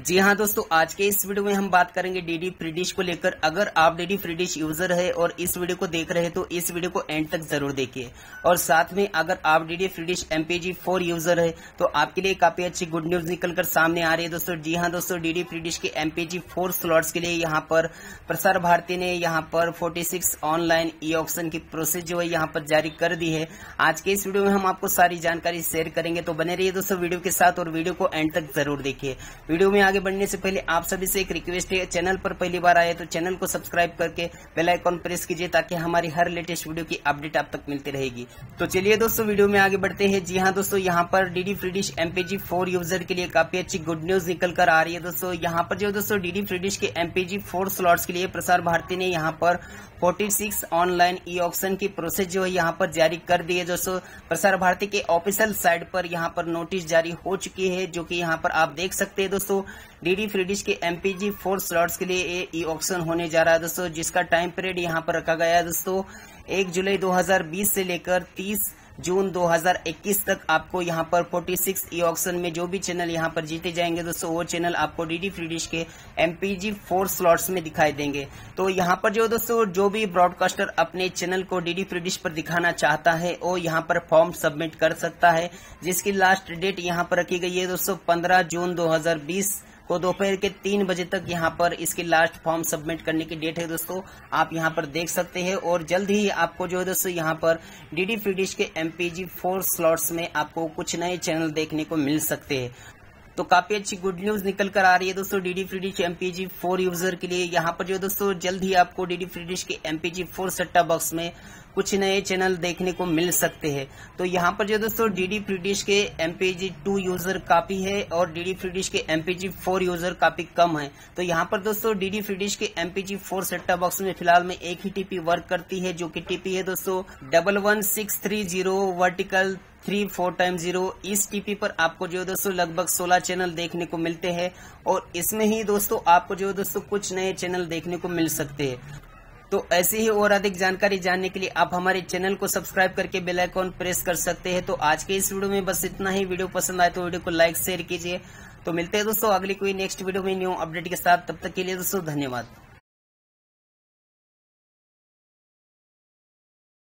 जी हाँ दोस्तों, आज के इस वीडियो में हम बात करेंगे डीडी फ्री डिश को लेकर। अगर आप डीडी फ्री डिश यूजर है और इस वीडियो को देख रहे हैं तो इस वीडियो को एंड तक जरूर देखिए। और साथ में अगर आप DD free dish MPG4 user है तो आपके लिए काफी अच्छी गुड न्यूज निकलकर सामने आ रही है दोस्तों। जी हाँ दोस्तों, डीडी फ्री डिश के MPG4 स्लॉट्स के लिए यहाँ पर प्रसार भारती ने यहाँ पर 46 ऑनलाइन ई ऑक्शन की प्रोसेस जो है यहाँ पर जारी कर दी है। आज के इस वीडियो में हम आपको सारी जानकारी शेयर करेंगे, तो बने रहिए दोस्तों वीडियो के साथ और वीडियो को एंड तक जरूर देखिए। वीडियो में आगे बढ़ने से पहले आप सभी से एक रिक्वेस्ट है, चैनल पर पहली बार आए तो चैनल को सब्सक्राइब करके बेल आइकॉन प्रेस कीजिए ताकि हमारी हर लेटेस्ट वीडियो की अपडेट आप तक मिलती रहेगी। तो चलिए दोस्तों वीडियो में आगे बढ़ते हैं। जी हाँ दोस्तों, यहाँ पर DD free dish MPG4 user के लिए काफी अच्छी गुड न्यूज निकल कर आ रही है दोस्तों। यहाँ पर जो दोस्तों डीडी फ्री डिश के MPG4 स्लॉट्स के लिए प्रसार भारती ने यहाँ पर 46 ऑनलाइन ई ऑक्शन की प्रोसेस जो है यहाँ पर जारी कर दी है दोस्तों। प्रसार भारती के ऑफिशियल साइट पर यहाँ पर नोटिस जारी हो चुकी है, जो कि यहाँ पर आप देख सकते हैं दोस्तों। डीडी फ्री डिश के MPG4 स्लॉट्स के लिए ये ई ऑक्शन होने जा रहा है दोस्तों, जिसका टाइम पीरियड यहाँ पर रखा गया है दोस्तों 1 जुलाई 2020 से लेकर 30 जून 2021 तक। आपको यहाँ पर 46 ई ऑक्शन में जो भी चैनल यहाँ पर जीते जाएंगे दोस्तों, वो चैनल आपको डीडी फ्री डिश के MPG4 स्लॉट्स में दिखाई देंगे। तो यहाँ पर जो दोस्तों जो भी ब्रॉडकास्टर अपने चैनल को डीडी फ्री डिश पर दिखाना चाहता है वो यहाँ पर फॉर्म सबमिट कर सकता है, जिसकी लास्ट डेट यहाँ पर रखी गई है दोस्तों 15 जून 2020 को दोपहर के 3 बजे तक यहाँ पर इसकी लास्ट फॉर्म सबमिट करने की डेट है दोस्तों। आप यहाँ पर देख सकते हैं और जल्द ही आपको जो है दोस्तों यहाँ पर डीडी फ्री डिश के MPG4 स्लॉट्स में आपको कुछ नए चैनल देखने को मिल सकते हैं। तो काफी अच्छी गुड न्यूज निकल कर आ रही है दोस्तों DD free dish MPG4 user के लिए। यहाँ पर जो दोस्तों जल्द ही आपको डीडी फ्री डिश के MPG4 सेटअप बॉक्स में कुछ नए चैनल देखने को मिल सकते हैं। तो यहाँ पर जो दोस्तों डीडी फ्री डिश के MPG2 यूजर काफी है और डीडी फ्री डिश के MPG4 यूजर काफी कम है। तो यहाँ पर दोस्तों डीडी फ्री डिश के MPG4 सेटअप बॉक्स में फिलहाल में एक ही टीपी वर्क करती है, जो कि टीपी है दोस्तों 11630 वर्टिकल 34x0। इस टीपी पर आपको जो दोस्तों लगभग 16 चैनल देखने को मिलते हैं और इसमें ही दोस्तों आपको जो दोस्तों कुछ नए चैनल देखने को मिल सकते हैं। तो ऐसे ही और अधिक जानकारी जानने के लिए आप हमारे चैनल को सब्सक्राइब करके बेल आइकॉन प्रेस कर सकते हैं। तो आज के इस वीडियो में बस इतना ही। वीडियो पसंद आए तो वीडियो को लाइक शेयर कीजिए। तो मिलते हैं दोस्तों अगली कोई नेक्स्ट वीडियो में न्यू अपडेट के साथ। तब तक के लिए दोस्तों धन्यवाद।